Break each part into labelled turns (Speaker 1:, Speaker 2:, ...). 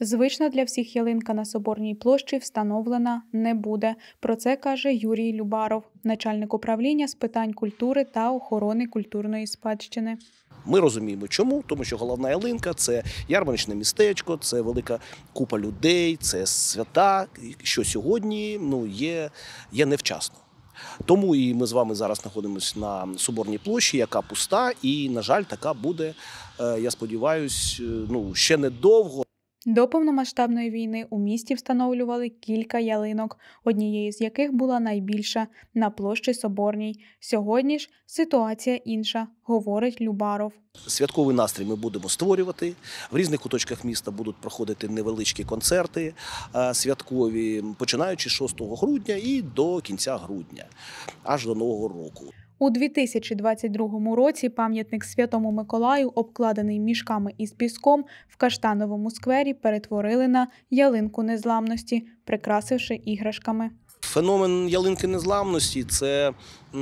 Speaker 1: Звична для всіх ялинка на Соборній площі встановлена не буде. Про це каже Юрій Любаров, начальник управління з питань культури та охорони культурної спадщини.
Speaker 2: Ми розуміємо, чому. Тому що головна ялинка – це ярмарочне містечко, це велика купа людей, це свята, що сьогодні є невчасно. Тому і ми з вами зараз знаходимося на Соборній площі, яка пуста, і, на жаль, така буде, я сподіваюся, ще недовго.
Speaker 1: До повномасштабної війни у місті встановлювали кілька ялинок, однією з яких була найбільша – на площі Соборній. Сьогодні ж ситуація інша, говорить Любаров.
Speaker 2: Святковий настрій ми будемо створювати. В різних куточках міста будуть проходити невеличкі концерти святкові, починаючи з 6 грудня і до кінця грудня, аж до Нового року.
Speaker 1: У 2022 році пам'ятник Святому Миколаю, обкладений мішками із піском, в Каштановому сквері перетворили на ялинку незламності, прикрасивши іграшками.
Speaker 2: Феномен ялинки незламності – це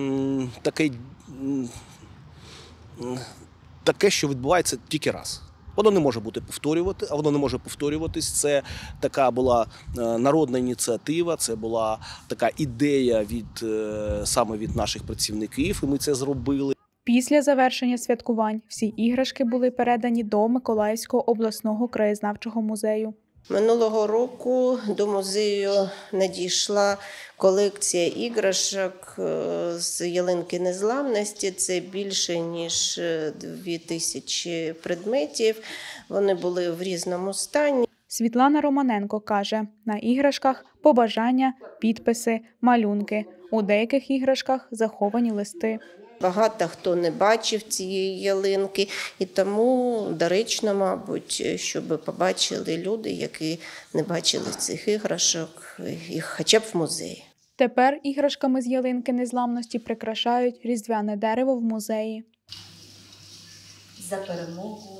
Speaker 2: таке, що відбувається тільки раз. Воно не може повторюватись. Це така була народна ініціатива, це була така ідея саме від наших працівників, і ми це зробили.
Speaker 1: Після завершення святкувань всі іграшки були передані до Миколаївського обласного краєзнавчого музею.
Speaker 3: Минулого року до музею надійшла колекція іграшок з ялинки незламності. Це більше, ніж 2000 предметів. Вони були в різному стані.
Speaker 1: Світлана Романенко каже, на іграшках побажання, підписи, малюнки. У деяких іграшках заховані листи.
Speaker 3: Багато хто не бачив цієї ялинки, і тому доречно, мабуть, щоб побачили люди, які не бачили цих іграшок, їх хоча б в музеї.
Speaker 1: Тепер іграшками з ялинки незламності прикрашають різдвяне дерево в музеї.
Speaker 4: За перемогу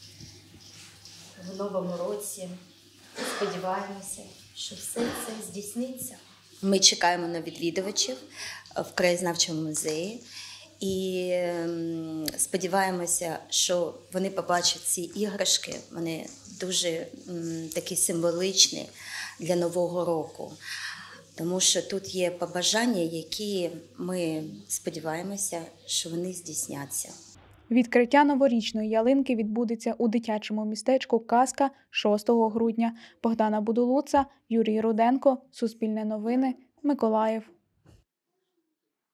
Speaker 4: в новому році. Сподіваємося, що все це здійсниться. Ми чекаємо на відвідувачів в краєзнавчому музеї. І сподіваємося, що вони побачать ці іграшки, вони дуже такі символичні для Нового року. Тому що тут є побажання, які ми сподіваємося, що вони здійсняться.
Speaker 1: Відкриття новорічної ялинки відбудеться у дитячому містечку «Казка» 6 грудня. Богдана Будулуца, Юрій Руденко, Суспільне новини, Миколаїв.